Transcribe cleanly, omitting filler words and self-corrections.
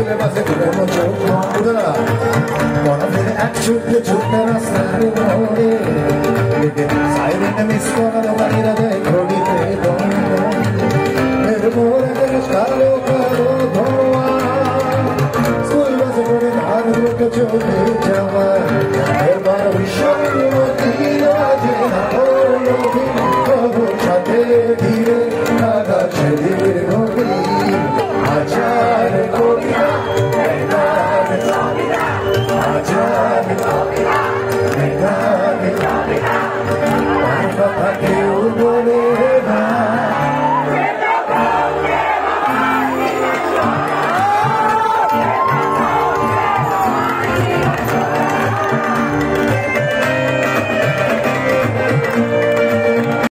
তুলে বাসে তুলে মতো উদারা বরফের এক ছুটতে ছুটতে রাস্তার মোড়ে সাইরেন মিস করার বাইরে দেয় ঘড়িতে এর মোড়ে কালো কালো ধোয়া স্কুল বাসে করে ধার লোকে চলে যাওয়া এবার বিশ্বমতি রাজে সাথে ধীরে আকাশে ধীরে ঘড়ি আচার কবিতা আচার কবিতা